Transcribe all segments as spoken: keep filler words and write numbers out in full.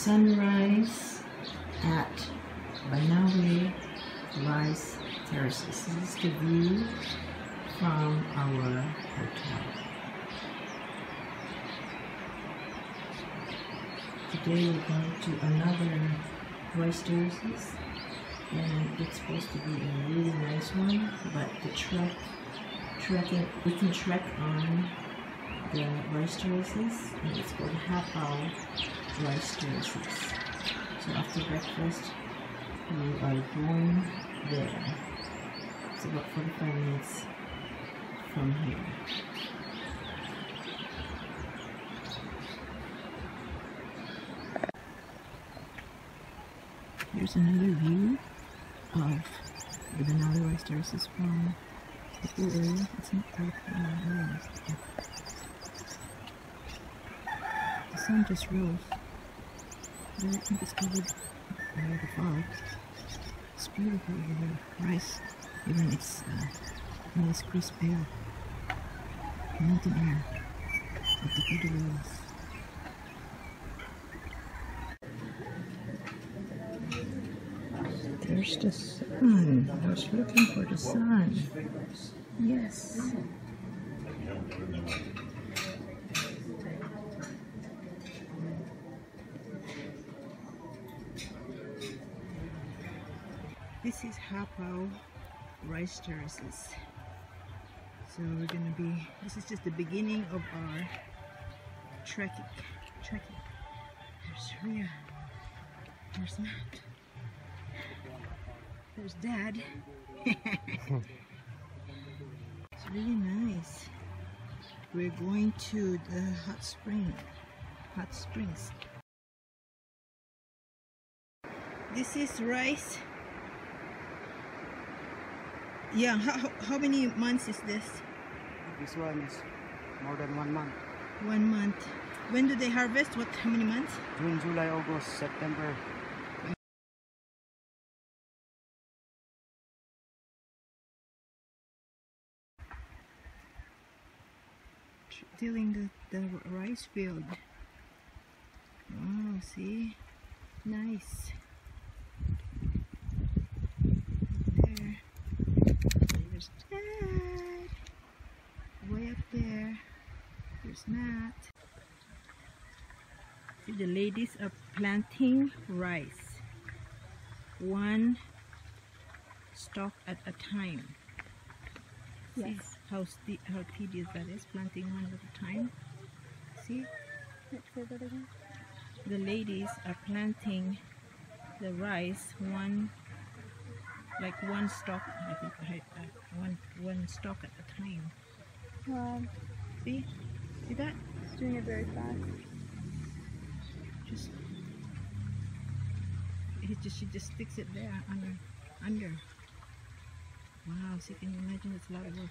sunrise at Banaue Rice Terraces. This is the view from our hotel. Today we're going to another rice terraces, and it's supposed to be a really nice one, but the trek, trekking, we can trek on the rice terraces, and it's called Hapao Rice Terraces. So after breakfast, we are going there. It's about forty-five minutes from here. Here's another view of the Banaue Rice Terraces from the pool area. It's not quite uh, very nice. The sun just rose. I don't think it's covered by the fog. It's beautiful over there. Rice, even it's uh, nice crisp air, mountain air with the good winds. There's the sun. I was looking for the sun. Yes. This is Hapao Rice Terraces. So we're gonna be, this is just the beginning of our trekking. Trekking. There's Rhea. There's Matt. There's Dad. It's really nice. We're going to the hot spring. Hot springs. This is rice. Yeah, how, how many months is this? This one is more than one month. One month. When do they harvest? What, how many months? June, July, August, September. Tilling the, the rice field. Oh, see? Nice. There. There's Dad. Way up there. There's Matt. See, the ladies are planting rice. One stalk at a time. Yes. See how, st how tedious that is, planting one at a time. See? Let's say that again. The ladies are planting the rice one, like one stalk, I think, uh, one one stalk at a time. Wow. See? See that? It's doing it very fast. Just, he just, she just sticks it there under, under. Wow, so can you imagine it's a lot of work.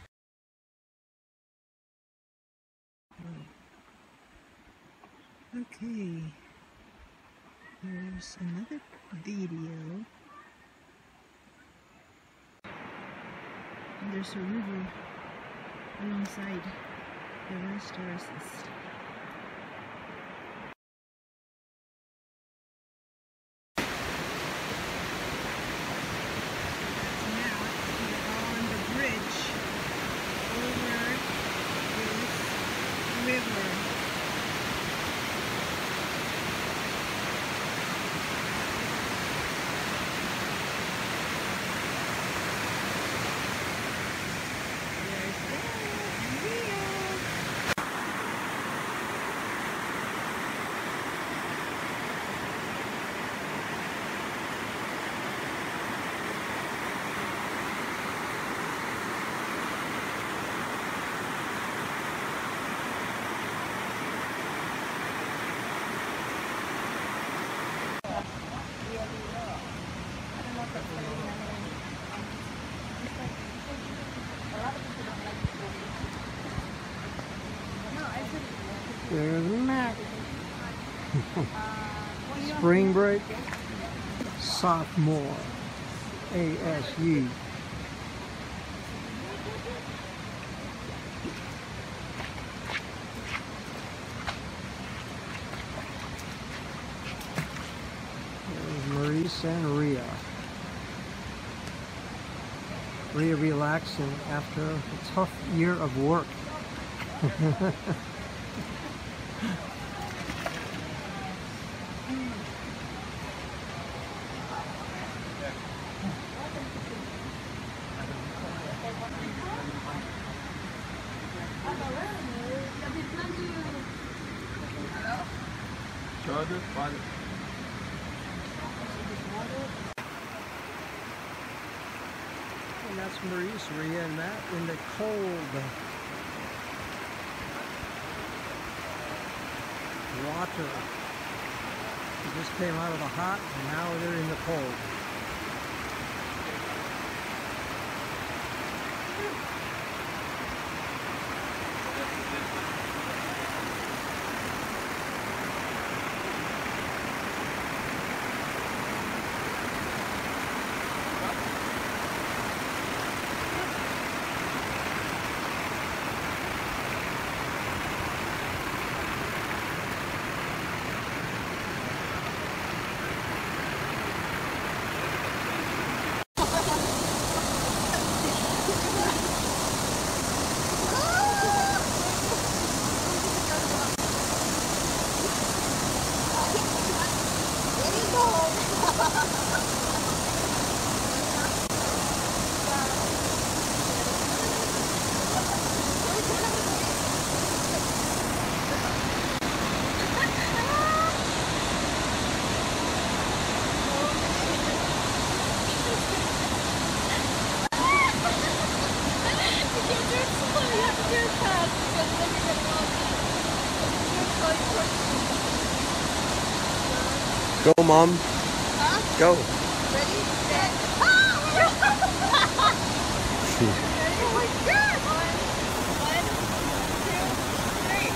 Okay, here's another video. And there's a river alongside the rice terraces. There's Matt. Spring break. Sophomore. A S U. Reese and Rhea. Rhea relaxing after a tough year of work. And that's Maurice, Rhea, and Matt in the cold water. They just came out of the hot, and now they're in the cold. Go, Mom. Huh? Go. Ready, set, oh my God! One, two, three.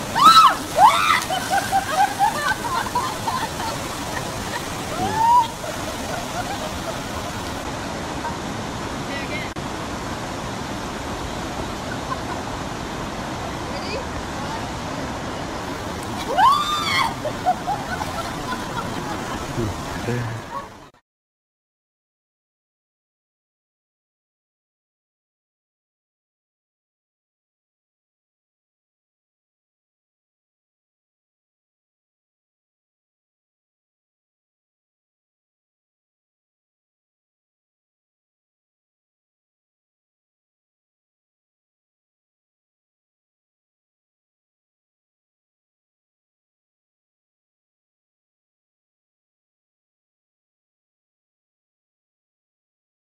Do again. Ready? One. Yeah.